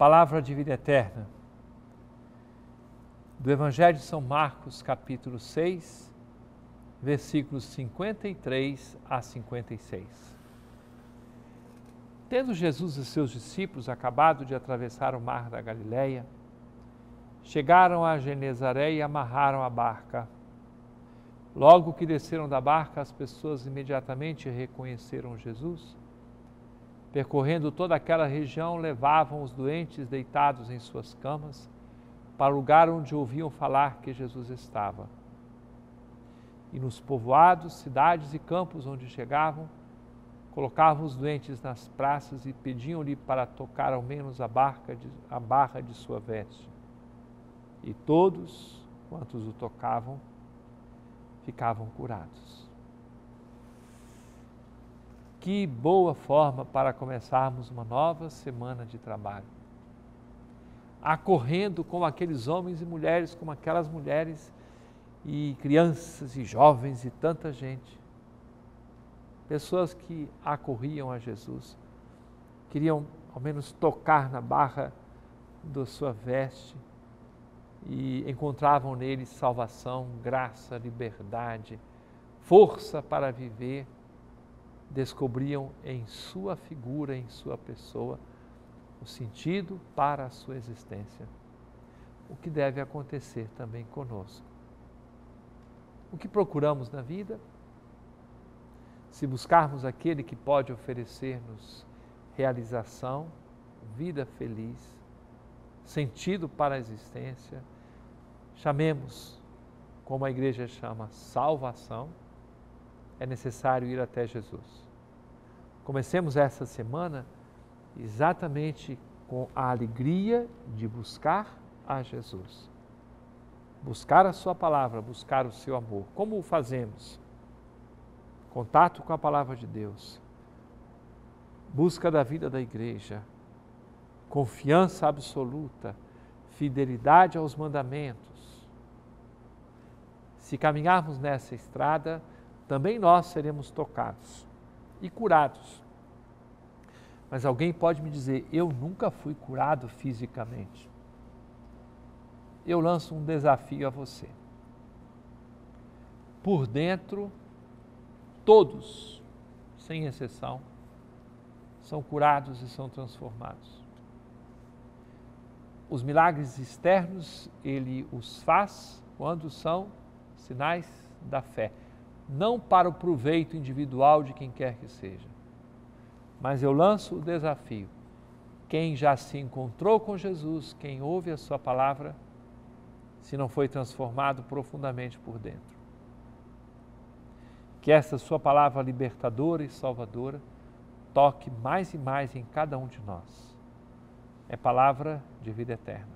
Palavra de vida eterna, do Evangelho de São Marcos, capítulo 6, versículos 53 a 56. Tendo Jesus e seus discípulos acabado de atravessar o mar da Galileia, chegaram a Genezaré e amarraram a barca. Logo que desceram da barca, as pessoas imediatamente reconheceram Jesus. Percorrendo toda aquela região, levavam os doentes deitados em suas camas para o lugar onde ouviam falar que Jesus estava. E nos povoados, cidades e campos onde chegavam, colocavam os doentes nas praças e pediam-lhe para tocar ao menos a barra de sua veste. E todos quantos o tocavam ficavam curados. Que boa forma para começarmos uma nova semana de trabalho. Acorrendo como aqueles homens e mulheres, como aquelas mulheres e crianças e jovens e tanta gente. Pessoas que acorriam a Jesus, queriam ao menos tocar na barra da sua veste e encontravam nele salvação, graça, liberdade, força para viver. Descobriam em sua figura, em sua pessoa, o sentido para a sua existência. O que deve acontecer também conosco. O que procuramos na vida? Se buscarmos aquele que pode oferecer-nos realização, vida feliz, sentido para a existência, chamemos, como a igreja chama, salvação, é necessário ir até Jesus. Comecemos essa semana exatamente com a alegria de buscar a Jesus. Buscar a sua palavra, buscar o seu amor. Como o fazemos? Contato com a palavra de Deus. Busca da vida da igreja. Confiança absoluta. Fidelidade aos mandamentos. Se caminharmos nessa estrada, também nós seremos tocados e curados. Mas alguém pode me dizer, eu nunca fui curado fisicamente. Eu lanço um desafio a você. Por dentro, todos, sem exceção, são curados e são transformados. Os milagres externos, ele os faz quando são sinais da fé. Não para o proveito individual de quem quer que seja. Mas eu lanço o desafio. Quem já se encontrou com Jesus, quem ouve a sua palavra, se não foi transformado profundamente por dentro. Que essa sua palavra libertadora e salvadora toque mais e mais em cada um de nós. É palavra de vida eterna.